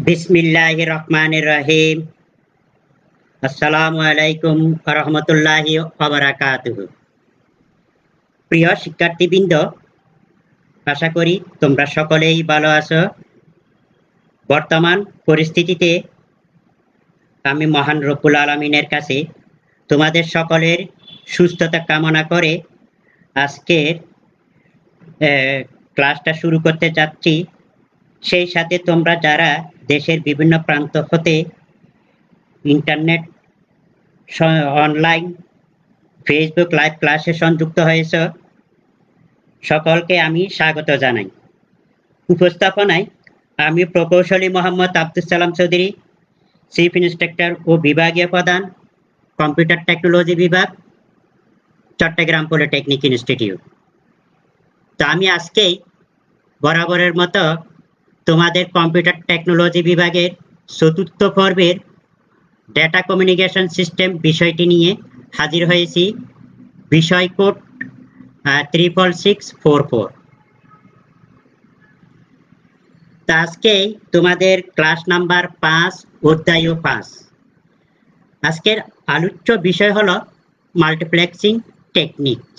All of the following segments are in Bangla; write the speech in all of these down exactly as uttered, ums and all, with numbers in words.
বিসমিল্লাহির রহমানির রহিম। আসসালামু আলাইকুম ওয়া রাহমাতুল্লাহি ওয়া বারাকাতুহু। প্রিয় শিক্ষার্থীবৃন্দ, আশা করি তোমরা সকলেই ভালো আছো। বর্তমান পরিস্থিতিতে আমি মহান রব্বুল আলামিনের কাছে তোমাদের সকলের সুস্থতা কামনা করে আজকের ক্লাসটা শুরু করতে যাচ্ছি। সেই সাথে তোমরা যারা দেশের বিভিন্ন প্রান্ত হতে ইন্টারনেট অনলাইন ফেসবুক লাইভ ক্লাসে সংযুক্ত হয়েছ, সকলকে আমি স্বাগত জানাই। উপস্থাপনায় আমি প্রকৌশলী মোহাম্মদ আব্দুল সালাম চৌধুরী, চিফ ইন্সট্রাক্টর ও বিভাগীয় প্রধান, কম্পিউটার টেকনোলজি বিভাগ, চট্টগ্রাম পলিটেকনিক ইনস্টিটিউট। তো আমি আজকেই বরাবরের মতো তোমাদের কম্পিউটার টেকনোলজি বিভাগের চতুর্থ পর্বের ডেটা কমিউনিকেশন সিস্টেম বিষয়টি নিয়ে হাজির হয়েছি। বিষয় code triple six four four. তা আজকেই তোমাদের ক্লাস নাম্বার পাঁচ, অধ্যায় পাঁচ। আজকের আলোচ্য বিষয় হলো মাল্টিপ্লেক্সিং টেকনিক্স।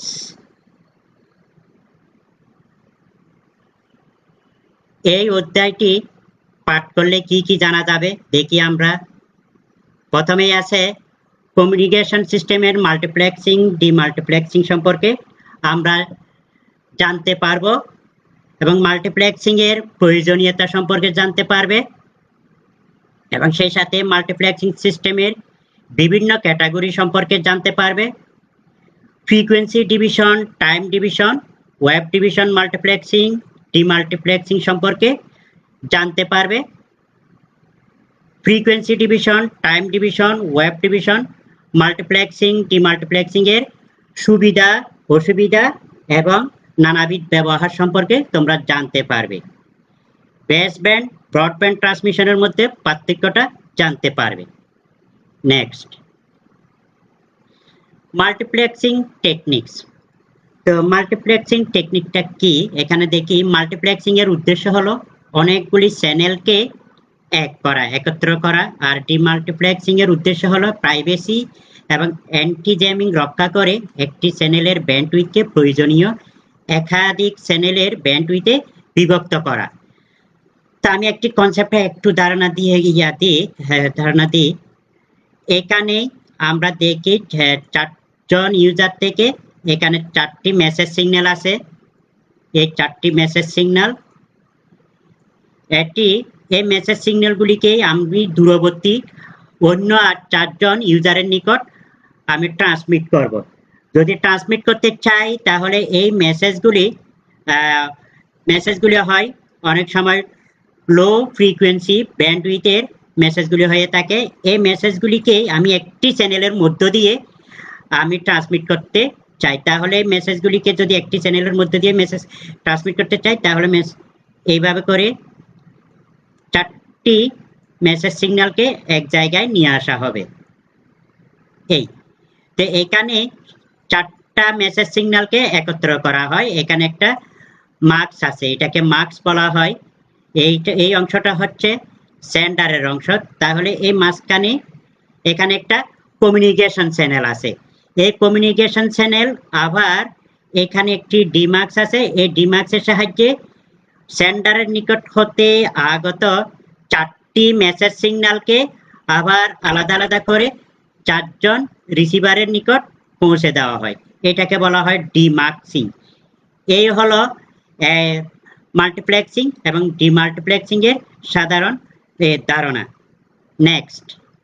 এই অধ্যায়টি পাঠ করলে কি কি জানা যাবে দেখি আমরা। প্রথমেই আছে কমিউনিকেশন সিস্টেমের মাল্টিপ্লেক্সিং, ডিমাল্টিপ্লেক্সিং সম্পর্কে আমরা জানতে পারবো এবং মাল্টিপ্লেক্সিং এর প্রয়োজনীয়তা সম্পর্কে জানতে পারবে এবং সেই সাথে মাল্টিপ্লেক্সিং সিস্টেমের বিভিন্ন ক্যাটাগরি সম্পর্কে জানতে পারবে। Frequency division, time division, wave division multiplexing, demultiplexing সম্পর্কে জানতে পারবে। Frequency division, time division, wave division, multiplexing, demultiplexing এর সুবিধা, অসুবিধা এবং নানাবিধ ব্যবহার সম্পর্কে তোমরা জানতে পারবে। বেসব্যান্ড, ব্রডব্যান্ড ট্রান্সমিশনের মধ্যে পার্থক্যটা জানতে পারবে। Next, multiplexing techniques. তো মাল্টিপ্লেক্সিং টেকনিকটা কি এখানে দেখি। মাল্টিপ্লেক্সিং এর উদ্দেশ্য হলো অনেকগুলি চ্যানেলকে এক করা, একত্র করা। আর ডিমাল্টিপ্লেক্সিং এর উদ্দেশ্য হলো প্রাইভেসি এবং অ্যান্টি জ্যামিং রক্ষা করে একটি চ্যানেলের ব্যান্ডউইথকে প্রয়োজনীয় একাধিক চ্যানেলের ব্যান্ডউইথে বিভক্ত করা। তা আমি একটি কনসেপ্টে একটু ধারণা দিয়ে ইয়া দিই ধারণা দিই এখানে আমরা দেখি চারজন ইউজার থেকে এখানে চারটি মেসেজ সিগন্যাল আছে। এই চারটি মেসেজ সিগন্যাল এটি এই মেসেজ সিগন্যালগুলিকে আমি দূরবর্তী অন্য আর চারজন ইউজারের নিকট আমি ট্রান্সমিট করব। যদি ট্রান্সমিট করতে চাই তাহলে এই মেসেজগুলি মেসেজগুলি হয় অনেক সময় লো ফ্রিকোয়েন্সি ব্যান্ডউইথের মেসেজগুলি হয়ে থাকে। এই মেসেজগুলিকে আমি একটি চ্যানেলের মধ্য দিয়ে আমি ট্রান্সমিট করতে চাই। তাহলে মেসেজগুলিকে যদি একটি চ্যানেলের মধ্যে দিয়ে মেসেজ ট্রান্সমিট করতে চাই তাহলে এইভাবে করে চারটি মেসেজ সিগন্যালকে এক জায়গায় নিয়ে আসা হবে। এই তো এখানে চারটা মেসেজ সিগন্যালকে একত্র করা হয়। এখানে একটা মার্কস আছে, এটাকে মার্কস বলা হয়। এইটা এই অংশটা হচ্ছে সেন্ডারের অংশ। তাহলে এই মাঝখানে এখানে একটা কমিউনিকেশন চ্যানেল আছে। এই কমিউনিকেশন চ্যানেল আবার এখানে একটি ডিমার্কস আছে। এই ডিমার্কসের সাহায্যে সেন্ডারের নিকট হতে আগত চারটি মেসেজ সিগন্যালকে আবার আলাদা আলাদা করে চারজন রিসিভারের নিকট পৌঁছে দেওয়া হয়। এটাকে বলা হয় ডিমার্কসিং। এই হলো মাল্টিপ্লেক্সিং এবং ডিমাল্টিপ্লেক্সিং এর সাধারণ ধারণা। নেক্সট,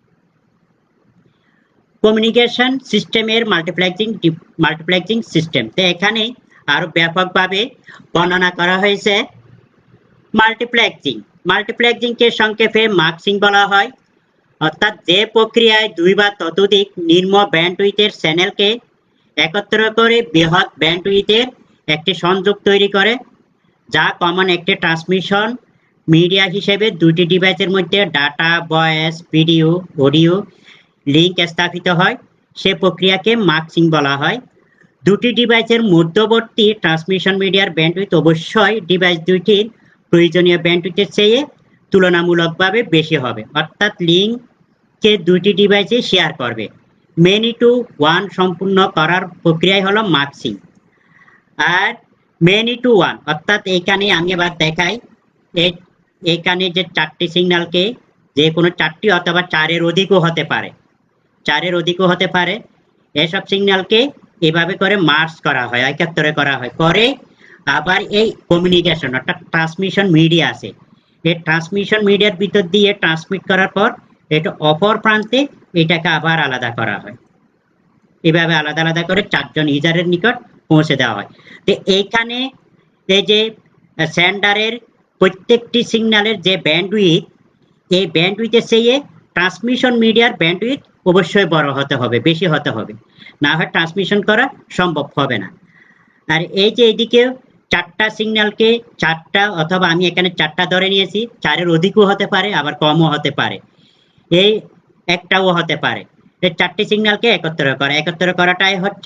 কমিউনিকেশন সিস্টেমের মাল্টিপ্লেক্সিং মাল্টিপ্লেক্সিং সিস্টেম। তো এখানে আরো ব্যাপকভাবে বর্ণনা করা হয়েছে মাল্টিপ্লেক্সিং। মাল্টিপ্লেক্সিংকে সংক্ষেপে মার্কসিং বলা হয়, অর্থাৎ যে প্রক্রিয়ায় দুই বা ততোধিক নিম্ন ব্যান্ডউইথের চ্যানেলকে একত্র করে বৃহৎ ব্যান্ডউইথের একটি সংযোগ তৈরি করে, যা কমন একটি ট্রান্সমিশন মিডিয়া হিসেবে দুটি ডিভাইসের মধ্যে data, voice, video, audio link স্থাপিত হয়, সে প্রক্রিয়াকে মার্কসিং বলা হয়। দুটি ডিভাইসের মধ্যবর্তী ট্রান্সমিশন মিডিয়ার ব্যান্ডউইথ অবশ্যই ডিভাইস দুইটির প্রয়োজনীয় ব্যান্ডউইথের চেয়ে তুলনামূলকভাবে বেশি হবে, অর্থাৎ লিঙ্ককে দুইটি ডিভাইসে শেয়ার করবে। মেনি টু ওয়ান সম্পূর্ণ করার প্রক্রিয়াই হলো মাস্কিং। আর মেনি টু ওয়ান অর্থাৎ এখানে আমি আবার দেখাই, এখানে যে চারটি সিগন্যালকে যে কোনো চারটি অথবা চারের অধিকও হতে পারে, চারের অধিকও হতে পারে এসব সিগন্যালকে এভাবে করে মার্জ করা হয়, একাত্তরে করা হয়, করে আবার এই কমিউনিকেশন অর্থাৎ ট্রান্সমিশন মিডিয়া আছে, এই ট্রান্সমিশন মিডিয়ার ভিতর দিয়ে ট্রান্সমিট করার পর এটা অপর প্রান্তে এটাকে আবার আলাদা করা হয়, এভাবে আলাদা আলাদা করে চারজন ইউজারের নিকট পৌঁছে দেওয়া হয়। তো এইখানে এই যে সেন্ডারের প্রত্যেকটি সিগন্যালের যে ব্যান্ডউইথ, এই ব্যান্ডউইথের চেয়ে ট্রান্সমিশন মিডিয়ার ব্যান্ডউইথ অবশ্যই বড় হতে হবে, বেশি হতে হবে, না হয় ট্রান্সমিশন করা সম্ভব হবে না। আর এই যে এইদিকে চারটা সিগন্যালকে চারটা অথবা আমি এখানে চারটা ধরে নিয়েছি, চারের অধিকও হতে পারে আবার কমও হতে পারে, এই একটাও হতে পারে, এই চারটি সিগন্যালকে একত্র করা, একত্র করাটাই হচ্ছে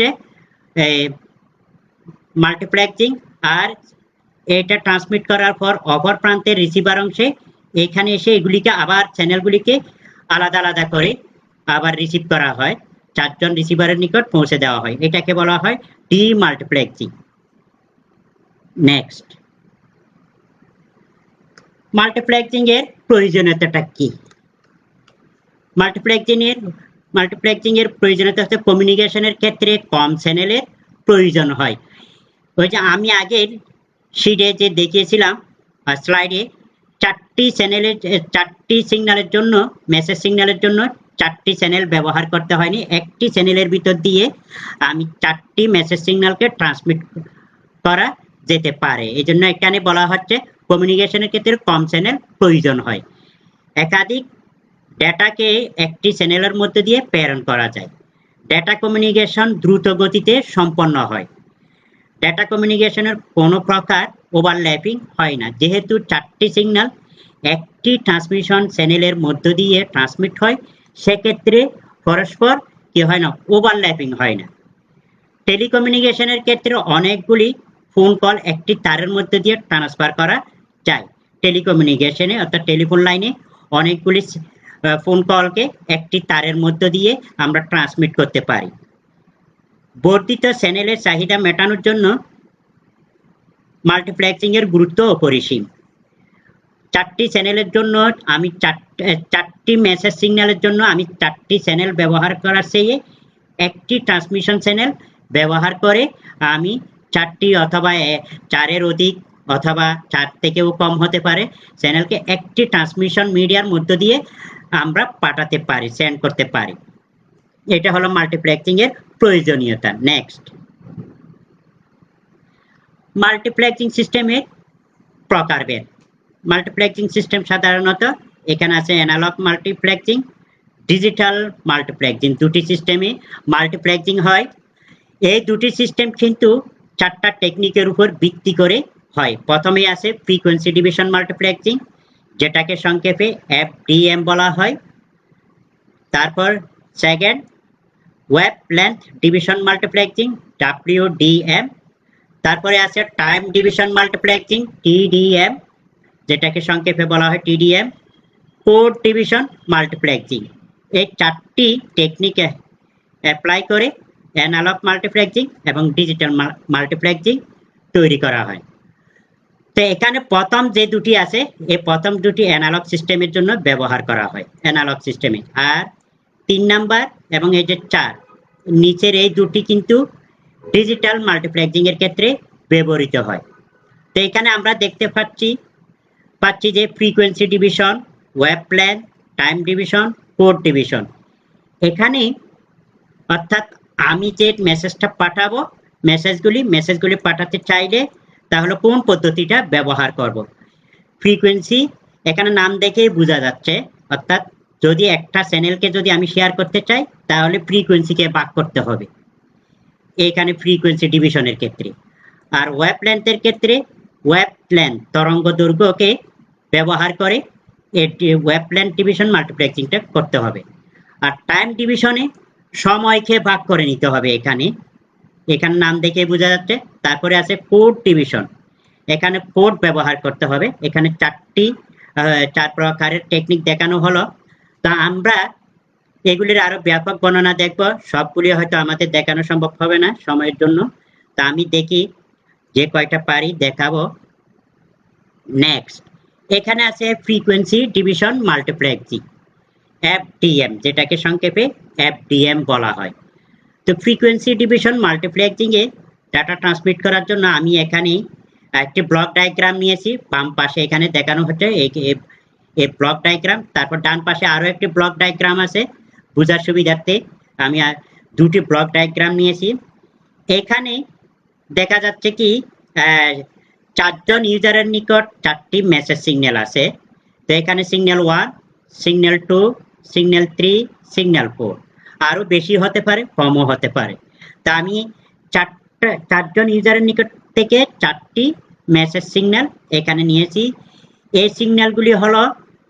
মাল্টিপ্লেক্সিং। আর এটা ট্রান্সমিট করার পর অপর প্রান্তের রিসিভার অংশে এখানে এসে এগুলিকে আবার চ্যানেলগুলিকে আলাদা আলাদা করে আবার রিসিভ করা হয়, চারজন রিসিভারের নিকট পৌঁছে দেওয়া হয়, এটাকে বলা হয় ডি মাল্টিপ্লেক্সিং। নেক্সট, মাল্টিপ্লেক্সিং এর প্রয়োজনীয়তাটা কি? মাল্টিপ্লেক্সিং এর মাল্টিপ্লেক্সিং এর প্রয়োজনীয়তা হচ্ছে কমিউনিকেশনের ক্ষেত্রে কম চ্যানেলের প্রয়োজন হয়। ওই যে আমি আগের শিটে যে দেখিয়েছিলাম স্লাইডে, চারটি চ্যানেলের চারটি সিগন্যালের জন্য, মেসেজ সিগন্যালের জন্য চারটি চ্যানেল ব্যবহার করতে হয়নি, একটি চ্যানেলের ভিতর দিয়ে আমি চারটি মেসেজ সিগন্যালকে ট্রান্সমিট করা যেতে পারে। এই জন্য এখানে বলা হচ্ছে কমিউনিকেশনের ক্ষেত্রে কম চ্যানেল প্রয়োজন হয়। একাধিক ডেটাকে একটি চ্যানেলের মধ্যে দিয়ে প্রেরণ করা যায়। ডেটা কমিউনিকেশন দ্রুত গতিতে সম্পন্ন হয়। ডেটা কমিউনিকেশনের কোনো প্রকার ওভারল্যাপিং হয় না, যেহেতু চারটি সিগন্যাল একটি ট্রান্সমিশন চ্যানেলের মধ্য দিয়ে ট্রান্সমিট হয়, সেক্ষেত্রে পরস্পর কি হয় না, ওভারল্যাপিং হয় না। টেলিকমিউনিকেশনের ক্ষেত্রে অনেকগুলি ফোন কল একটি তারের মধ্যে দিয়ে ট্রান্সফার করা যায়। টেলিকমিউনিকেশনে অর্থাৎ টেলিফোন লাইনে অনেকগুলি ফোন কলকে একটি তারের মধ্য দিয়ে আমরা ট্রান্সমিট করতে পারি। বর্ধিত চ্যানেলের চাহিদা মেটানোর জন্য মাল্টিপ্লেক্সিং এর গুরুত্ব অপরিসীম। চারটি চ্যানেলের জন্য আমি চারটি মেসেজ সিগন্যালের জন্য আমি চারটি চ্যানেল ব্যবহার করার চেয়ে একটি ট্রান্সমিশন চ্যানেল ব্যবহার করে আমি চারটি অথবা চারের অধিক অথবা চার থেকেও কম হতে পারে চ্যানেলকে একটি ট্রান্সমিশন মিডিয়ার মধ্য দিয়ে আমরা পাঠাতে পারি, সেন্ড করতে পারি। এটা হলো মাল্টিপ্লেক্সিং এর প্রয়োজনীয়তা। নেক্সট, মাল্টিপ্লেক্সিং সিস্টেমের প্রকারভেদ। মাল্টিপ্লেক্সিং সিস্টেম সাধারণত এখানে আছে অ্যানালগ মাল্টিপ্লেক্সিং, ডিজিটাল মাল্টিপ্লেক্সিং, দুটি সিস্টেমে মাল্টিপ্লেক্সিং হয়। এই দুটি সিস্টেম কিন্তু চারটা টেকনিকের উপর ভিত্তি করে হয়। প্রথমে আছে ফ্রিকোয়েন্সি ডিভিশন মাল্টিপ্লেক্সিং, যেটাকে সংক্ষেপে এফ ডি এম বলা হয়। তারপর second, wave length division multiplexing, W D M. তারপরে আছে time division multiplexing, T D M, যেটাকে সংক্ষেপে বলা হয় T D M. Code division multiplexing. এই চারটি টেকনিক অ্যাপ্লাই করে অ্যানালগ মাল্টিপ্লেক্সিং এবং ডিজিটাল মাল্টিপ্লেক্সিং তৈরি করা হয়। তো এখানে প্রথম যে দুটি আছে, এই প্রথম দুটি অ্যানালগ সিস্টেমের জন্য ব্যবহার করা হয়, অ্যানালগ সিস্টেমে। আর তিন নাম্বার এবং এই যে চার নিচের এই দুটি কিন্তু ডিজিটাল মাল্টিপ্লেক্সিং এর ক্ষেত্রে ব্যবহৃত হয়। তো এখানে আমরা দেখতে পাচ্ছি পাচ্ছি যে frequency division, wave length, time division, code division. এখানে অর্থাৎ আমি যে মেসেজটা পাঠাবো, মেসেজগুলি মেসেজগুলি পাঠাতে চাইলে তাহলে কোন পদ্ধতিটা ব্যবহার করব। ফ্রিকোয়েন্সি এখানে নাম দেখেই বোঝা যাচ্ছে, অর্থাৎ যদি একটা চ্যানেলকে যদি আমি শেয়ার করতে চাই তাহলে ফ্রিকোয়েন্সিকে ভাগ করতে হবে এখানে ফ্রিকোয়েন্সি ডিভিশনের ক্ষেত্রে। আর ওয়েভ লেন্থের ক্ষেত্রে ওয়েভ লেন্থ তরঙ্গ দৈর্ঘ্যকে ব্যবহার করে ওয়েভ লেন্থ ডিভিশন মাল্টিপ্লেক্সিংটা করতে হবে। আর টাইম ডিভিশনে সময়কে ভাগ করে নিতে হবে। এখানে এখানে নাম দেখে বোঝা যাচ্ছে। তারপরে আছে কোড ডিভিশন, এখানে কোড ব্যবহার করতে হবে। এখানে চারটি চার প্রকারের টেকনিক দেখানো হলো। তো আমরা এগুলির আরো ব্যাপক বর্ণনা দেখব, সবগুলি হয়তো আমাদের দেখানো সম্ভব হবে না সময়ের জন্য। তা আমি দেখি যে কয়টা পারি দেখাবো। নেক্সট এখানে আছে ফ্রিকোয়েন্সি ডিভিশন মাল্টিপ্লেক্সিং, এফডিএম, যেটাকে সংক্ষেপে এফডিএম বলা হয়। তো ফ্রিকোয়েন্সি ডিভিশন মাল্টিপ্লেক্সিং এ ডাটা ট্রান্সমিট করার জন্য আমি এখানে একটি ব্লক ডায়াগ্রাম নিয়েছি। বাম পাশে এখানে দেখানো হচ্ছে এই ব্লক ডায়াগ্রাম, তারপর ডান পাশে আরো একটি ব্লক ডায়াগ্রাম আছে। বোঝার সুবিধার্থে আমি দুটি ব্লক ডায়াগ্রাম নিয়েছি। এখানে দেখা যাচ্ছে কি চারজন ইউজারের নিকট চারটি মেসেজ সিগন্যাল আছে। তো এখানে signal one, signal two, signal three, signal four, আরো বেশি হতে পারে, কমও হতে পারে। তা আমি চারটা চারজন ইউজারের নিকট থেকে চারটি মেসেজ সিগন্যাল এখানে নিয়েছি। এই সিগন্যালগুলি হলো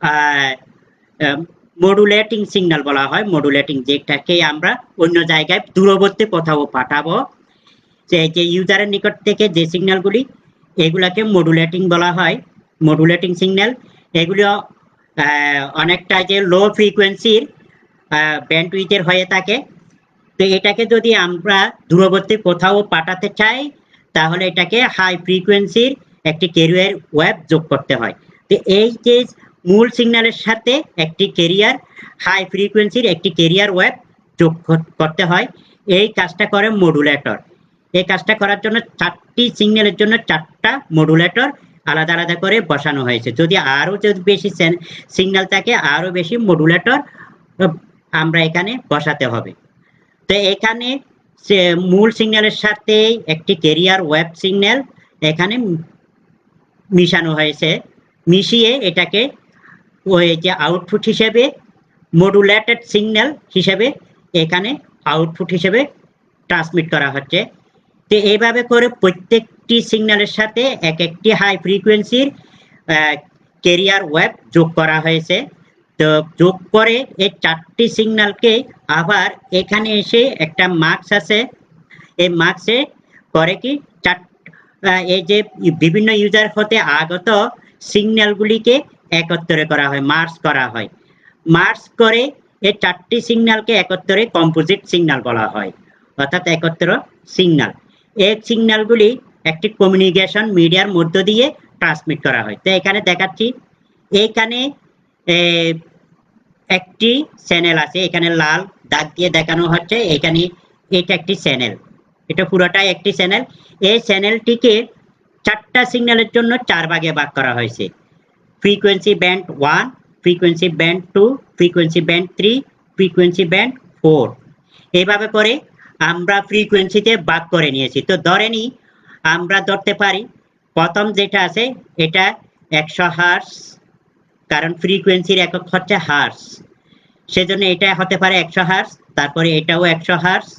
মডুলেটিং সিগন্যাল বলা হয়। মডুলেটিং, যেটাকে আমরা অন্য জায়গায় দূরবর্তী কোথাও পাঠাবো, যে যে ইউজারের নিকট থেকে যে সিগন্যালগুলি, এগুলাকে মডুলেটিং বলা হয়, মডুলেটিং সিগন্যাল। এগুলো অনেকটা যে লো ফ্রিকোয়েন্সির ব্যান্ডউইথের হয়ে থাকে। তো এটাকে যদি আমরা দূরবর্তী কোথাও পাঠাতে চাই, তাহলে এটাকে হাই ফ্রিকোয়েন্সির একটি ক্যারিয়ার ওয়েভ যোগ করতে হয়। তো এই যে মূল সিগন্যালের সাথে একটি ক্যারিয়ার হাই ফ্রিকোয়েন্সির একটি ক্যারিয়ার ওয়েভ যোগ করতে হয়। এই কাজটা করে মডুলেটর। এই কাজটা করার জন্য চারটি সিগন্যালের জন্য চারটা মডুলেটর আলাদা আলাদা করে বসানো হয়েছে। যদি আরো যদি বেশি সিগন্যাল থাকে, আরো বেশি মডুলেটর আমরা এখানে বসাতে হবে। তো এখানে মূল সিগন্যালের সাথে একটি ক্যারিয়ার ওয়েভ সিগন্যাল এখানে মিশানো হয়েছে। মিশিয়ে এটাকে ওই যে আউটপুট হিসেবে মডুলেটেড সিগন্যাল হিসেবে এখানে আউটপুট হিসেবে ট্রান্সমিট করা হচ্ছে। তো এইভাবে করে প্রত্যেকটি সিগন্যালের সাথে এক একটি হাই ফ্রিকোয়েন্সির ক্যারিয়ার ওয়েভ যোগ করা হয়েছে। তো যোগ করে এই চারটি সিগন্যালকে আবার এখানে এসে একটা মার্কস আছে, এই মার্কসে করে কি চার এই যে বিভিন্ন ইউজার হতে আগত সিগন্যালগুলিকে একত্রে করা হয়, মার্জ করা হয়। মার্জ করে এই চারটি সিগন্যালকে একত্রে কম্পোজিট সিগন্যাল বলা হয়, অর্থাৎ একত্র সিগন্যাল। এই সিগন্যালগুলি একটি কমিউনিকেশন মিডিয়ার মধ্য দিয়ে ট্রান্সমিট করা হয়। তো এখানে দেখাচ্ছি, এখানে একটি চ্যানেল আছে, এখানে লাল দাগ দিয়ে দেখানো হচ্ছে। এখানে এটা একটি চ্যানেল, এটা পুরোটাই একটি চ্যানেল। এই চ্যানেলটিকে চারটা সিগন্যালের জন্য চার ভাগে ভাগ করা হয়েছে: frequency band one, frequency band two, frequency band three, frequency band four. এইভাবে করে আমরা ফ্রিকোয়েন্সিতে ভাগ করে নিয়েছি। তো ধরে নি আমরা ধরতে পারি প্রথম যেটা আছে এটা একশো হার্স, কারণ ফ্রিকোয়েন্সির একক হচ্ছে হার্স, সেজন্য এটা হতে পারে একশো হার্স। তারপরে এটাও একশো হার্স।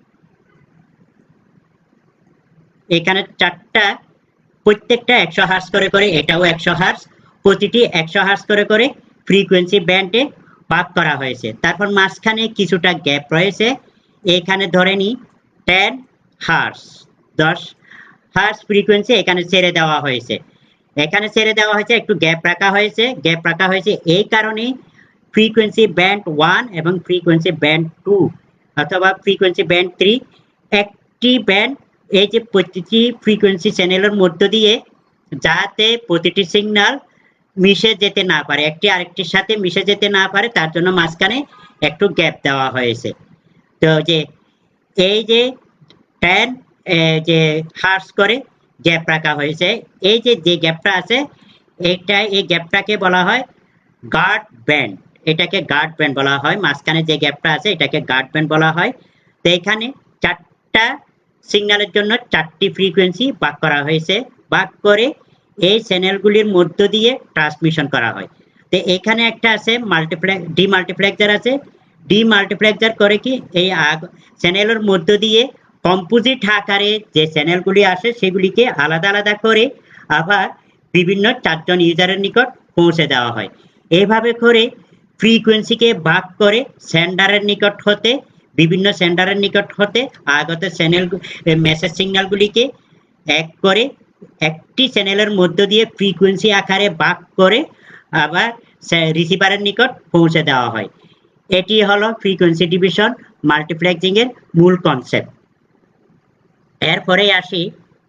এখানে চারটা, প্রত্যেকটা একশো হার্স করে করে, এটাও একশো হার্স, প্রতিটি একশো হার্স করে করে ফ্রিকোয়েন্সি ব্যান্ডে ভাগ করা হয়েছে। তারপর মাঝখানে কিছুটা গ্যাপ রয়েছে, এখানে ধরে নি টেন হার্স, দশ হার্স ফ্রিকোয়েন্সি এখানে ছেড়ে দেওয়া হয়েছে। এখানে ছেড়ে দেওয়া হয়েছে, একটু গ্যাপ রাখা হয়েছে। গ্যাপ রাখা হয়েছে এই কারণে ফ্রিকোয়েন্সি ব্যান্ড ওয়ান এবং ফ্রিকোয়েন্সি ব্যান্ড টু অথবা ফ্রিকোয়েন্সি ব্যান্ড থ্রি একটি ব্যান্ড, এই যে প্রতিটি ফ্রিকোয়েন্সি চ্যানেলের মধ্য দিয়ে যাতে প্রতিটি সিগন্যাল মিশে যেতে না পারে, একটি আরেকটির সাথে মিশে যেতে না পারে, তার জন্য মাঝখানে একটু গ্যাপ দেওয়া হয়েছে। তো যে এই যে টেন যে হার্স করে গ্যাপ রাখা হয়েছে, এই যে যে গ্যাপটা আছে এইটা, এই গ্যাপটাকে বলা হয় গার্ড ব্যান্ড। এটাকে গার্ড ব্যান্ড বলা হয়। মাঝখানে যে গ্যাপটা আছে এটাকে গার্ড ব্যান্ড বলা হয়। তো এখানে চারটা সিগন্যালের জন্য চারটি ফ্রিকোয়েন্সি ভাগ করা হয়েছে। ভাগ করে এই চ্যানেলগুলির মধ্য দিয়ে ট্রান্সমিশন করা হয়। তো এখানে একটা আছে মাল্টিপ্লেক্স, ডি মাল্টিপ্লেক্সার আছে। ডি মাল্টিপ্লেক্সার করে কি এই চ্যানেলের মধ্য দিয়ে কম্পোজিট আকারে যে চ্যানেলগুলি আসে সেগুলিকে আলাদা আলাদা করে আবার বিভিন্ন চারজন ইউজারের নিকট পৌঁছে দেওয়া হয়। এইভাবে করে ফ্রিকোয়েন্সিকে ভাগ করে সেন্ডারের নিকট হতে, বিভিন্ন সেন্ডারের নিকট হতে আগত চ্যানেল মেসেজ সিগন্যালগুলিকে এক করে একটি চ্যানেলের মধ্য দিয়ে ফ্রিকোয়েন্সি আকারে ভাগ করে আবার রিসিভারের নিকট পৌঁছে দেওয়া হয়। এটি হলো ফ্রিকোয়েন্সি ডিভিশন মাল্টিপ্লেক্সিং এর মূল কনসেপ্ট। এরপরে আসি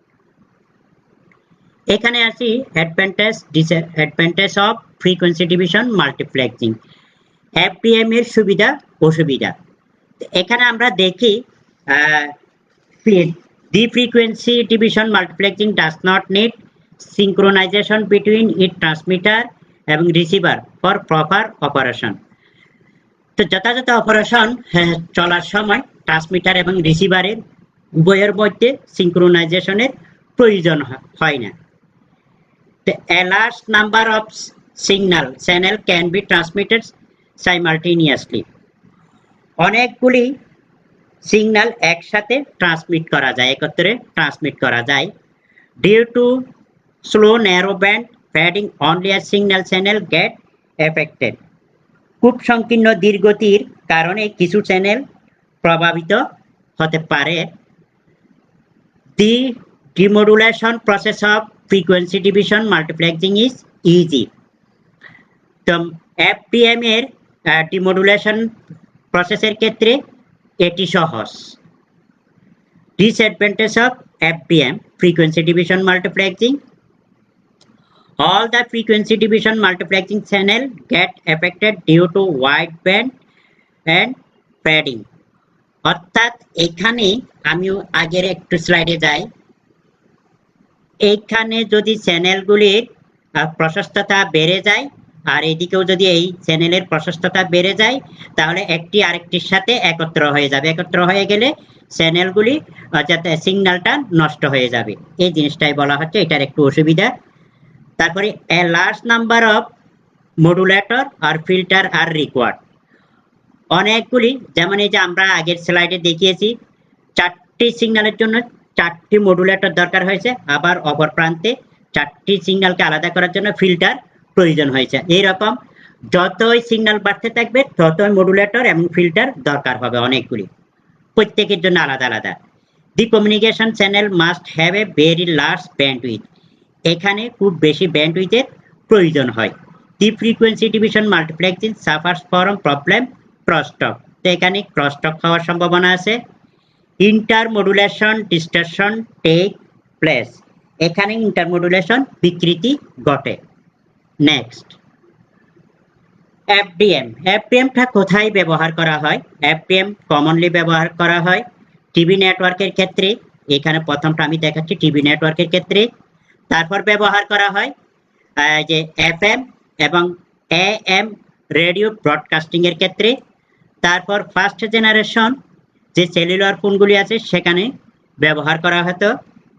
এখানে আসি advantage disadvantage of frequency division multiplexing, FDM এর সুবিধা অসুবিধা। এখানে আমরা দেখি the frequency division multiplexing does not need synchronization between its transmitter এবং রিসিভার ফর প্রপার অপারেশন। তো যথাযথ অপারেশন চলার সময় ট্রান্সমিটার এবং রিসিভারের উভয়ের মধ্যে সিঙ্ক্রোনাইজেশনের প্রয়োজন হয় না। A large number of signal channel can be transmitted simultaneously. অনেকগুলি সিগন্যাল একসাথে ট্রান্সমিট করা যায়, একত্রে ট্রান্সমিট করা যায়। Due to slow narrow band fading only a signal channel get affected. খুব সংকীর্ণ দীর্ঘতির কারণে কিছু চ্যানেল প্রভাবিত হতে পারে। The demodulation process of frequency division multiplexing is easy. তো এফডিএম এর ডিমোডুলেশন প্রসেসের ক্ষেত্রে এটি সহজ। Disadvantage of FDM frequency division multiplexing, all the frequency division multiplexing channel get affected due to wide band and padding। অর্থাৎ এখানে আমি আগের একটু স্লাইডে যাই, এইখানে যদি চ্যানেলগুলির প্রশস্ততা বেড়ে যায় আর এদিকেও যদি এই চ্যানেলের প্রশস্ততা বেড়ে যায় তাহলে একটি আরেকটির সাথে একত্র হয়ে যাবে, একত্র হয়ে গেলে চ্যানেলগুলি যাতে সিগন্যালটা নষ্ট হয়ে যাবে, এই জিনিসটাই বলা হচ্ছে, এটার একটু অসুবিধা। তারপরে a large number of modulator or filter are required। অনেকগুলি, যেমন এই যে আমরা আগের স্লাইডে দেখিয়েছি চারটি সিগন্যালের জন্য চারটি মডুলেটর দরকার হয়েছে, আবার অপর প্রান্তে চারটি সিগন্যালকে আলাদা করার জন্য ফিল্টার প্রয়োজন হয়েছে। এইরকম যতই সিগন্যাল বাড়তে থাকবে ততই মডুলেটর এবং ফিল্টার দরকার হবে অনেকগুলি, প্রত্যেকের জন্য আলাদা আলাদা। The communication channel must have a very large bandwidth. এখানে খুব বেশি ব্যান্ডউইথের প্রয়োজন হয়। The frequency division multiplexing suffers from problem crosstalk. তো এখানে ক্রসটক হওয়ার সম্ভাবনা আছে। Intermodulation distortion take place. এখানে ইন্টারমডুলেশন বিকৃতি ঘটে। Next FDM. এফডিএমটা কোথায় ব্যবহার করা হয়? এফডিএম কমনলি ব্যবহার করা হয় টিভি নেটওয়ার্কের ক্ষেত্রে। এখানে প্রথমটা আমি দেখাচ্ছি টিভি নেটওয়ার্কের ক্ষেত্রে। তারপর ব্যবহার করা হয় যে এফএম এবং এএম রেডিও ব্রডকাস্টিং এর ক্ষেত্রে। তারপর ফার্স্ট জেনারেশন যে সেলুলার ফোনগুলি আছে সেখানে ব্যবহার করা হতো।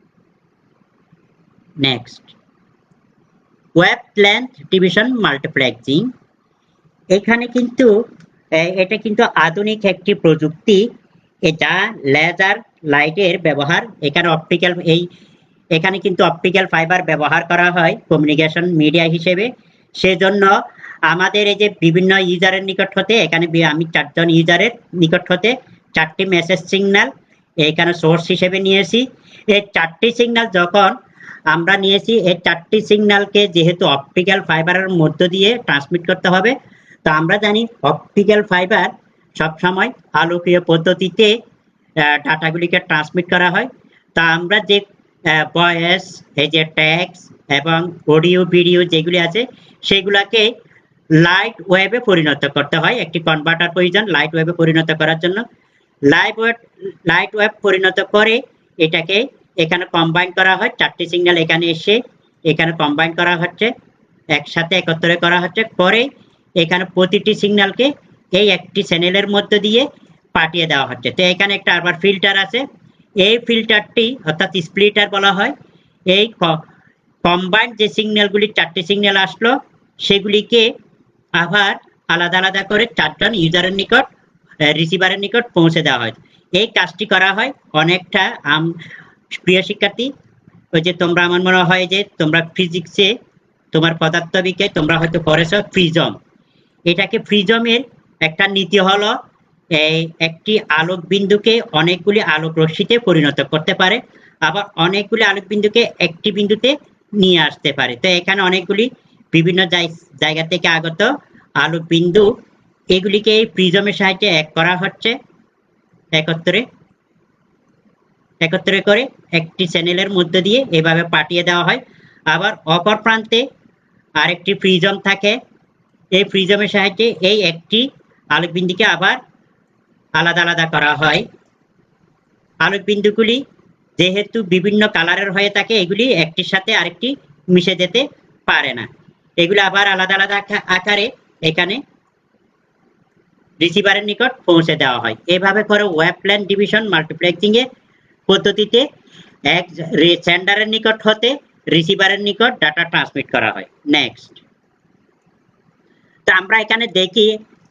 Next wavelength division multiplexing. এখানে কিন্তু এটা কিন্তু আধুনিক একটি প্রযুক্তি, এটা লেজার লাইটের ব্যবহার। এখানে অপটিক্যাল এই এখানে কিন্তু অপটিক্যাল ফাইবার ব্যবহার করা হয় কমিউনিকেশন মিডিয়া হিসেবে। সেজন্য আমাদের এই যে বিভিন্ন ইউজারের নিকট হতে, এখানে আমি চারজন ইউজারের নিকট হতে চারটি মেসেজ সিগন্যাল এখানে সোর্স হিসেবে নিয়েছি। এই চারটি সিগন্যাল যখন আমরা নিয়েছি, এই চারটি সিগন্যালকে যেহেতু অপটিক্যাল ফাইবারের মধ্য দিয়ে ট্রান্সমিট করতে হবে, তো আমরা জানি অপটিক্যাল ফাইবার সবসময় আলোকীয় পদ্ধতিতে ডাটাগুলিকে ট্রান্সমিট করা হয়। তা আমরা যে ভয়েস, এই যে টেক্সট এবং অডিও ভিডিও যেগুলি আছে সেগুলাকে লাইট ওয়েভে পরিণত করতে হয়। একটি কনভার্টার প্রয়োজন লাইট ওয়েভে পরিণত করার জন্য। লাইট ওয়েভ লাইট ওয়েভ পরিণত করে এটাকে এখানে কম্বাইন করা হয়। চারটি সিগন্যাল এখানে এসে এখানে কম্বাইন করা হচ্ছে, একসাথে একত্রে করা হচ্ছে, পরে এখানে প্রতিটি সিগন্যালকে এই একটি চ্যানেলের মধ্য দিয়ে পাঠিয়ে দেওয়া হচ্ছে। তো এখানে একটা আবার ফিল্টার আছে, এই ফিল্টারটি অর্থাৎ স্প্লিটার বলা হয়। এই কম্বাইন্ড যে সিগন্যালগুলি চারটি সিগন্যাল আসলো সেগুলিকে আবার আলাদা আলাদা করে চারজন ইউজারের নিকট রিসিভারের নিকট পৌঁছে দেওয়া হয়। এই কাজটি করা হয় অনেকটা প্রিয় শিক্ষার্থী, ওই যে তোমরা আমার মনে হয় যে তোমরা ফিজিক্সে তোমার পদার্থবিজ্ঞানে তোমরা হয়তো পড়েছ প্রিজম। এটাকে প্রিজমের একটা নীতি হলো এই একটি আলোক বিন্দুকে অনেকগুলি আলোক রশ্মিতে পরিণত করতে পারে, আবার অনেকগুলি আলোক বিন্দুকে একটি বিন্দুতে নিয়ে আসতে পারে। তো এখানে অনেকগুলি বিভিন্ন জায়গা থেকে আগত আলোক বিন্দু এগুলিকে এই প্রিজমের সাহায্যে এক করা হচ্ছে, একত্রে একত্রে করে একটি চ্যানেলের মধ্য দিয়ে এভাবে পাঠিয়ে দেওয়া হয়। আবার অপর প্রান্তে আরেকটি প্রিজম থাকে, এই প্রিজমের সাহায্যে এই একটি আলোক বিন্দুকে আবার আলাদা আলাদা করা হয়। আলোক বিন্দুগুলি যেহেতু বিভিন্ন কালারের হয়ে থাকে, এগুলি একটির সাথে আরেকটি মিশে যেতে পারে না, এগুলি আবার আলাদা আলাদা আকারে এখানে রিসিভারের নিকট পৌঁছে দেওয়া হয়। এভাবে করে ওয়েভলেন্থ ডিভিশন মাল্টিপ্লেক্সিং এর পদ্ধতিতে এক সেন্ডারের নিকট হতে রিসিভারের নিকট ডাটা ট্রান্সমিট করা হয়। নেক্সট, তো আমরা এখানে দেখি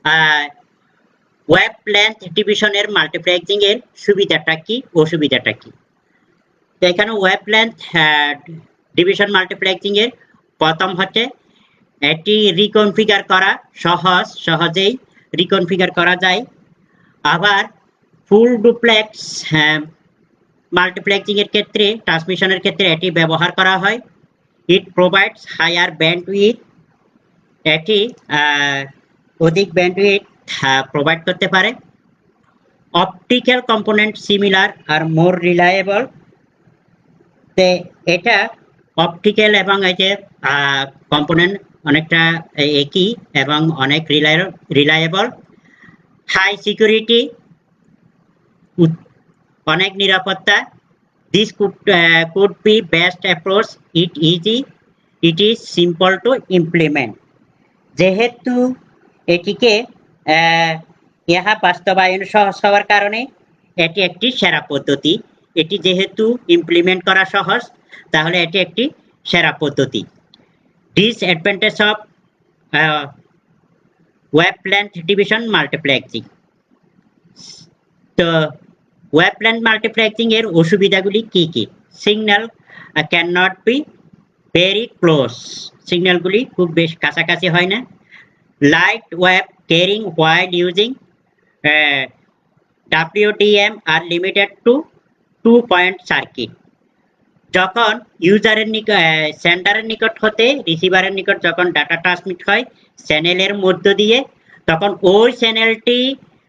ওয়েভলেন্থ ডিভিশনের মাল্টিপ্লেক্সিং এর সুবিধাটা কি, অসুবিধাটা কি। তো এখানে ওয়েভলেন্থ ডিভিশন মাল্টিপ্লেক্সিং এর প্রথম হচ্ছে এটি রিকনফিগার করা সহজ, সহজেই রিকনফিগার করা যায়। আবার ফুল ডুপ্লেক্স মাল্টিপ্লেক্সিং এর ক্ষেত্রে, ট্রান্সমিশনের ক্ষেত্রে এটি ব্যবহার করা হয়। ইট প্রোভাইডস হায়ার ব্যান্ডউইথ, এটি অধিক ব্যান্ডউইথ প্রোভাইড করতে পারে। Optical component similar are more reliable, তে এটা অপটিক্যাল এবং এই যে কম্পোনেন্ট অনেকটা একই এবং অনেক রিলায়েবল। হাই সিকিউরিটি, অনেক নিরাপত্তা। This could could be best approach, it easy, it is simple to implement. যেহেতু এটিকে ইহা বাস্তবায়ন সহজ হওয়ার কারণে এটি একটি সেরা পদ্ধতি। এটি যেহেতু ইমপ্লিমেন্ট করা সহজ, তাহলে এটি একটি সেরা পদ্ধতি। Disadvantage of wavelength division multiplexing. তো ওয়েভলেন্থ মাল্টিপ্লেক্সিং এর অসুবিধাগুলি কি কি? Signal can not be very close, সিগন্যালগুলি খুব বেশ কাছাকাছি হয় না। Light wave carrying while using WDM are limited to to point circuit. যখন ইউজারের নিকট সেন্ডারের নিকট হতে রিসিভারের নিকট যখন ডাটা ট্রান্সমিট হয় চ্যানেলের মধ্য দিয়ে, তখন ওই চ্যানেলটি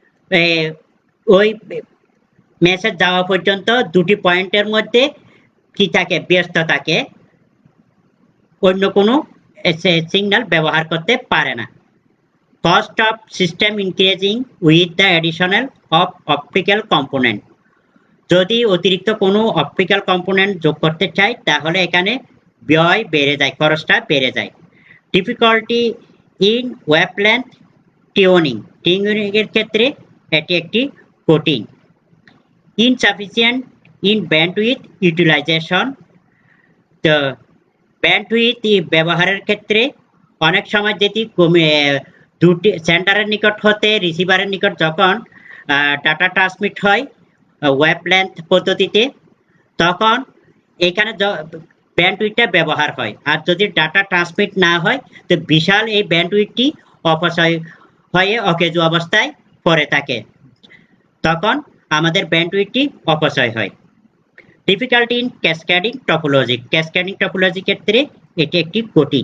ওই মেসেজ যাওয়া পর্যন্ত দুটি পয়েন্টের মধ্যে কি থাকে, ব্যস্ত থাকে, অন্য কোনো সিগন্যাল ব্যবহার করতে পারে না। Cost of system increasing with the additional of optical component. যদি অতিরিক্ত কোনো অপটিক্যাল কম্পোনেন্ট যোগ করতে চাই তাহলে এখানে ব্যয় বেড়ে যায়, খরচটা বেড়ে যায়। Difficulty in wavelength tuning, tuning এর ক্ষেত্রে এটি একটি কঠিন। ইনসাফিসিয়েন্ট ইন ব্যান্ডউইথ ইউটিলাইজেশন, তো ব্যান্ডউইথ ব্যবহারের ক্ষেত্রে অনেক সময় যেটি কমে দুটি সেন্ডারের নিকট হতে রিসিভারের নিকট যখন ডাটা ট্রান্সমিট হয় ওয়েভলেন্থ পদ্ধতিতে, তখন এখানে ব্যান্ডউইথটা ব্যবহার হয়। আর যদি ডাটা ট্রান্সমিট না হয় তো বিশাল এই ব্যান্ডউইথটি অপচয় হয়ে অকেজো অবস্থায় পড়ে থাকে, তখন আমাদের ব্যান্ডউইথটি অপচয় হয়। Difficulty in cascading topology, cascading topology ক্ষেত্রে এটি একটি কঠিন।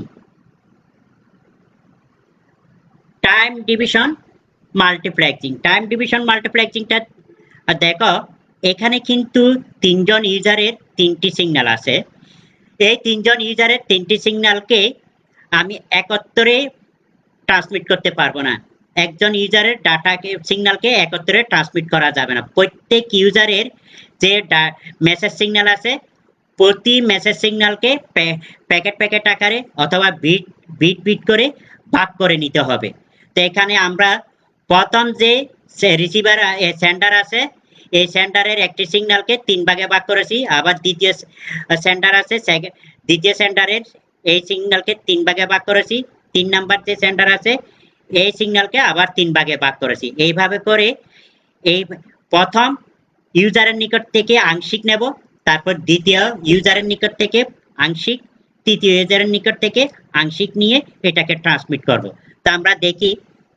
Time division multiplexing, time division মাল্টিপ্লেক্সিংটা দেখো এখানে কিন্তু তিনজন ইউজারের তিনটি সিগন্যাল আছে। এই তিনজন ইউজারের তিনটি সিগন্যালকে আমি একত্রে ট্রান্সমিট করতে পারবো না। একজন ইউজারের ডাটাকে সিগন্যালকে একত্রে ট্রান্সমিট করা যাবে না। প্রত্যেক ইউজারের যে মেসেজ সিগন্যাল আছে প্রতি মেসেজ সিগন্যালকে প্যাকেট প্যাকেট আকারে অথবা বিট বিট বিট করে ভাগ করে নিতে হবে। তো এখানে আমরা প্রথম যে রিসিভার সেন্ডার আছে এই সেন্ডারের একটি সিগন্যালকে তিন ভাগে ভাগ করেছি, আবার দ্বিতীয় সেন্ডার আছে দ্বিতীয় সেন্ডারের এই সিগন্যালকে তিন ভাগে ভাগ করেছি, তিন নাম্বার যে সেন্ডার আছে এই সিগন্যালকে আবার তিন ভাগে ভাগ করেছি। এইভাবে করে এই প্রথম ইউজারের নিকট থেকে আংশিক নেব, তারপর দ্বিতীয় ইউজারের নিকট থেকে আংশিক, তৃতীয় ইউজারের নিকট থেকে আংশিক নিয়ে এটাকে ট্রান্সমিট করব। তো আমরা দেখি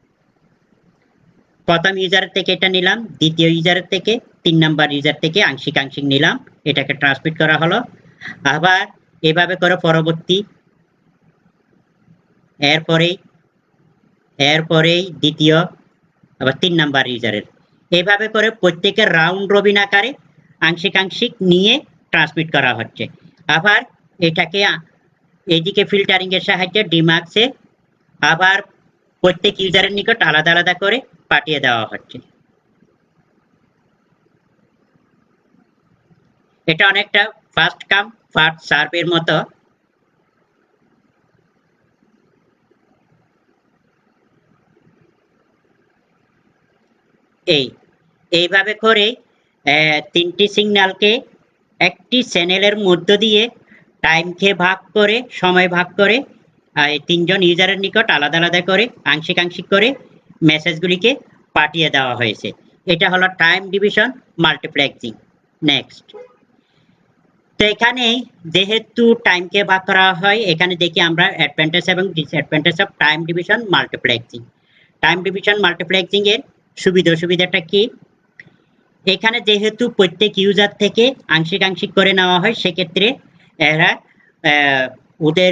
প্রথম ইউজারের থেকে এটা নিলাম, দ্বিতীয় ইউজারের থেকে, তিন নাম্বার ইউজার থেকে আংশিক আংশিক নিলাম, এটাকে ট্রান্সমিট করা হলো। আবার এভাবে করে পরবর্তী এরপরেই এরপরেই দ্বিতীয়, আবার তিন নাম্বার ইউজারের। এইভাবে করে প্রত্যেকের রাউন্ড রবিন আকারে আংশিক আংশিক নিয়ে ট্রান্সমিট করা হচ্ছে। আবার এটাকে এইদিকে ফিল্টারিং এর সাহায্যে ডিমার্কসে আবার প্রত্যেক ইউজারের নিকট আলাদা আলাদা করে পাঠিয়ে দেওয়া হচ্ছে। এটা অনেকটা ফার্স্ট কাম ফার্স্ট সার্ভের মতো। এই এইভাবে করে তিনটি সিগন্যালকে একটি চ্যানেলের মধ্য দিয়ে টাইমকে ভাগ করে সময় ভাগ করে তিনজন ইউজারের নিকট আলাদা আলাদা করে আংশিক আংশিক করে মেসেজগুলিকে পাঠিয়ে দেওয়া হয়েছে। এটা হলো টাইম ডিভিশন মাল্টিপ্লেক্সিং। নেক্সট, তো এখানে যেহেতু টাইমকে ভাগ করা হয়, এখানে দেখি আমরা অ্যাডভান্টেজ এবং disadvantage of time division multiplexing. Time division multiplexing এর সুবিধা অসুবিধাটা কি? এখানে যেহেতু প্রত্যেক ইউজার থেকে আংশিক আংশিক করে নেওয়া হয়, সেক্ষেত্রে এরা ওদের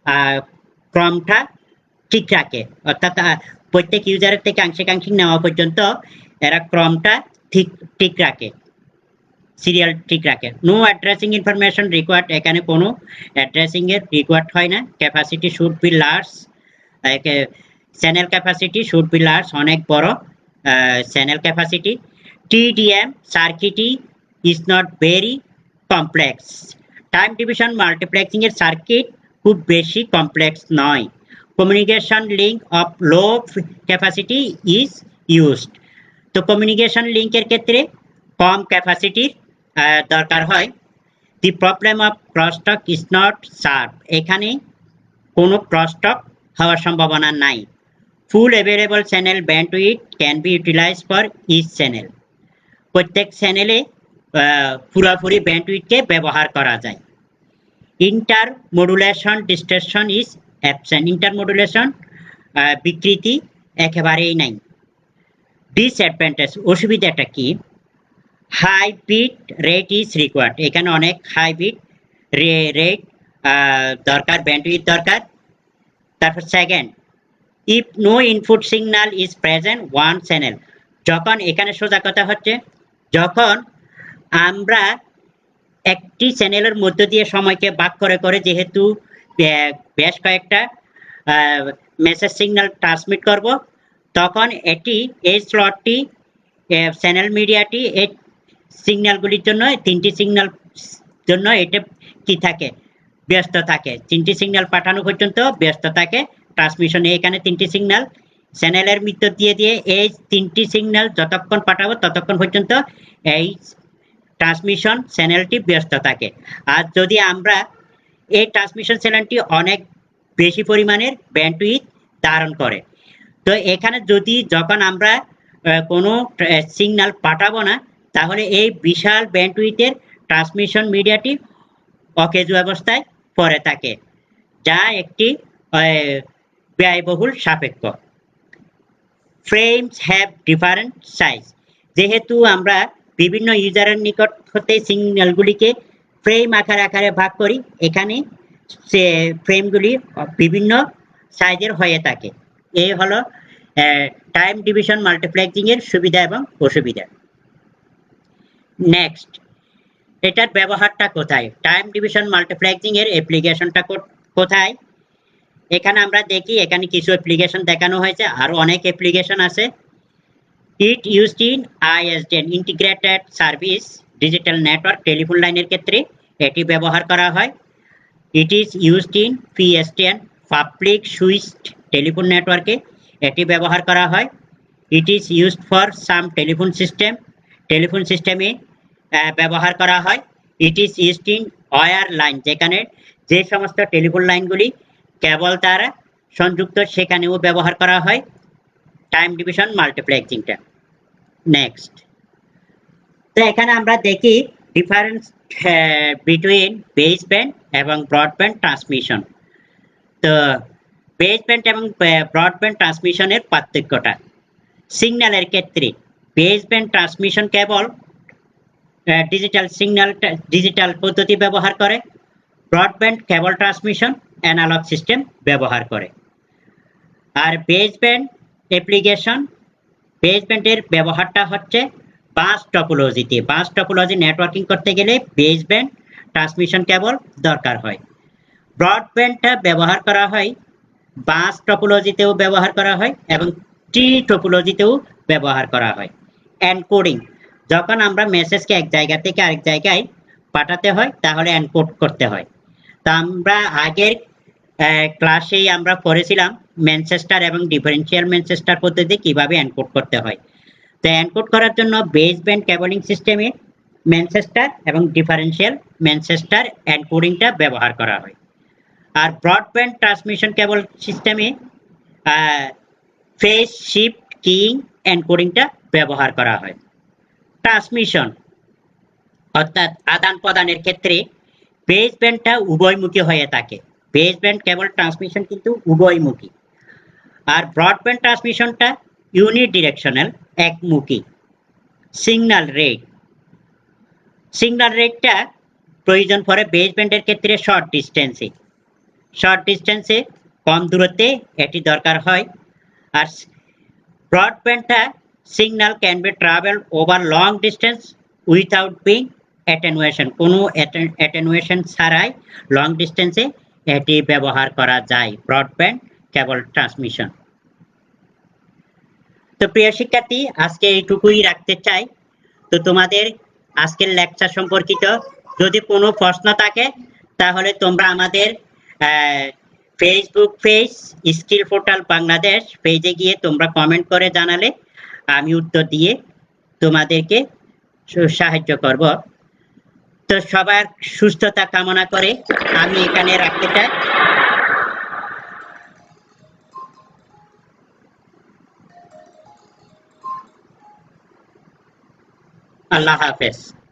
ক্রমটা ঠিক রাখে, অর্থাৎ প্রত্যেক ইউজারের থেকে আংশিক আংশিক নেওয়া পর্যন্ত এরা ক্রমটা ঠিক ঠিক রাখে, সিরিয়াল ঠিক রাখে। নো অ্যাড্রেসিং ইনফরমেশন রিকোয়ার্ড, এখানে কোনো অ্যাড্রেসিং এর রিকোয়ার্ড হয় না। Capacity should be large, channel capacity should be large, অনেক বড় চ্যানেল ক্যাপাসিটি। টিডিএম সার্কিটই is not very complex. Time division multiplexing এর সার্কিট খুব বেশি কমপ্লেক্স নয়। Communication link of low capacity is used, তো কমিউনিকেশন লিঙ্কের ক্ষেত্রে কম ক্যাপাসিটির দরকার হয়। The problem of crosstalk is not serve, এখানে কোনো ক্রসটক হওয়ার সম্ভাবনা নাই। Full available channel bandwidth can be utilize for each channel, প্রত্যেক চ্যানেলে পুরোপুরি ব্যান্ডউইথকে ব্যবহার করা যায়। Inter modulation distortion is absent, inter modulation বিকৃতি একেবারেই নাই। ডিসঅ্যাডভান্টেজ অসুবিধাটা কি? High bit rate is required, এখানে অনেক হাই বিট রেট দরকার, ব্যান্ডউইথ দরকার। তারপর second, if no input signal is present one channel, যখন এখানে সোজা কথা হচ্ছে যখন আমরা একটি চ্যানেলের মধ্য দিয়ে সময়কে ভাগ করে করে যেহেতু বেশ কয়েকটা মেসেজ সিগন্যাল ট্রান্সমিট করব, তখন এটি এই স্লটটি চ্যানেল মিডিয়াটি এই সিগন্যালগুলির জন্য, তিনটি সিগন্যাল জন্য এটা কি থাকে, ব্যস্ত থাকে। তিনটি সিগন্যাল পাঠানো পর্যন্ত ব্যস্ত থাকে ট্রান্সমিশনে। এখানে তিনটি সিগন্যাল চ্যানেলের মধ্য দিয়ে দিয়ে এই তিনটি সিগন্যাল যতক্ষণ পাঠাবো ততক্ষণ পর্যন্ত এই ট্রান্সমিশন চ্যানেলটি ব্যস্ত থাকে। আর যদি আমরা এই ট্রান্সমিশন চ্যানেলটি অনেক বেশি পরিমাণের ব্যান্ডউইথ ধারণ করে, তো এখানে যদি যখন আমরা কোনো সিগন্যাল পাঠাবো না, তাহলে এই বিশাল ব্যান্ডউইথের ট্রান্সমিশন মিডিয়াটি অকেজো অবস্থায় পড়ে থাকে, যা একটি ব্যয়বহুল সাপেক্ষ। ফ্রেমস হ্যাভ ডিফারেন্ট সাইজ, যেহেতু আমরা বিভিন্ন ইউজারের নিকট হতে সিগন্যালগুলিকে ফ্রেম আকারে আকারে ভাগ করি, এখানে সে ফ্রেমগুলি বিভিন্ন সাইজের হয়ে থাকে। এই হলো টাইম ডিভিশন মাল্টিপ্লেক্সিং এর সুবিধা এবং অসুবিধা। নেক্সট, এটার ব্যবহারটা কোথায়? টাইম ডিভিশন মাল্টিপ্লেক্সিং এর অ্যাপ্লিকেশনটা কোথায়? এখানে আমরা দেখি, এখানে কিছু অ্যাপ্লিকেশন দেখানো হয়েছে, আরো অনেক অ্যাপ্লিকেশন আছে। It used in ISDN integrated service digital network, telephone লাইনের ক্ষেত্রে এটি ব্যবহার করা হয়। It is used in PSTN public switched telephone নেটওয়ার্কে এটি ব্যবহার করা হয়। It is used for some telephone system, telephone সিস্টেমে ব্যবহার করা হয়। It is used in wire line, যেখানে যে সমস্ত টেলিফোন লাইনগুলি কেবল দ্বারা সংযুক্ত সেখানেও ব্যবহার করা হয় টাইম ডিভিশন মাল্টিপ্লেক্সিংটা। নেক্সট, তো এখানে আমরা দেখি ডিফারেন্স বিটুইন বেস ব্যান্ড এবং ব্রডব্যান্ড ট্রান্সমিশন। তো বেস ব্যান্ড এবং ব্রডব্যান্ড ট্রান্সমিশনের পার্থক্যটা, সিগন্যালের ক্ষেত্রে বেস ব্যান্ড ট্রান্সমিশন কেবল ডিজিটাল সিগন্যাল ডিজিটাল পদ্ধতি ব্যবহার করে, broadband cable transmission analogue system ব্যবহার করে। আর বেসব্যান্ড অ্যাপ্লিকেশন, বেসব্যান্ডের ব্যবহারটা হচ্ছে বাস টপোলজিতে। বাস টপোলজি নেটওয়ার্কিং করতে গেলে বেসব্যান্ড ট্রান্সমিশন কেবল দরকার হয়। ব্রডব্যান্ডটা ব্যবহার করা হয় বাস টপোলজিতেও ব্যবহার করা হয় এবং টি টপোলজিতেও ব্যবহার করা হয়। এনকোডিং, যখন আমরা মেসেজকে এক জায়গা থেকে আরেক জায়গায় পাঠাতে হয় তাহলে এনকোড করতে হয়। তা আমরা আগের ক্লাসেই আমরা পড়েছিলাম ম্যানচেস্টার এবং ডিফারেন্সিয়াল ম্যানচেস্টার পদ্ধতি কিভাবে এনকোড করতে হয়। তো এনকোড করার জন্য বেসব্যান্ড কেবলিং সিস্টেমে ম্যানচেস্টার এবং ডিফারেন্সিয়াল ম্যানচেস্টার এনকোডিংটা ব্যবহার করা হয়। আর ব্রডব্যান্ড ট্রান্সমিশন কেবল সিস্টেমে ফেজ শিফট কিং এনকোডিংটা ব্যবহার করা হয়। ট্রান্সমিশন অর্থাৎ আদান প্রদানের ক্ষেত্রে বেসব্যান্ডটা উভয়মুখী হয়ে থাকে। বেসব্যান্ড কেবল ট্রান্সমিশন কিন্তু উভয়মুখী। আর ব্রডব্যান্ড ট্রান্সমিশনটা ইউনিডিরেকশনাল, একমুখী। সিগন্যাল রেট, সিগন্যাল রেটটা প্রয়োজন পড়ে বেসব্যান্ডের ক্ষেত্রে শর্ট ডিস্টেন্সে। শর্ট ডিস্টেন্সে কম দূরত্বে এটি দরকার হয়। আর ব্রডব্যান্ডটা signal can be travel over long distance without being attenuation, কোনো অ্যাটেনুয়েশন ছাড়াই লং ডিস্টেন্সে এটি ব্যবহার করা যায় ব্রডব্যান্ড কেবল ট্রান্সমিশন। তো প্রিয় শিক্ষার্থী, আজকে এইটুকুই রাখতে চাই। তো তোমাদের আজকের লেকচার সম্পর্কিত যদি কোনো প্রশ্ন থাকে তাহলে তোমরা আমাদের Facebook page skill portal Bangladesh পেজে গিয়ে তোমরা কমেন্ট করে জানালে আমি উত্তর দিয়ে তোমাদেরকে সাহায্য করব। তো সবার সুস্থতা কামনা করে আমি এখানে রাখতে চাই। আল্লাহ হাফেজ।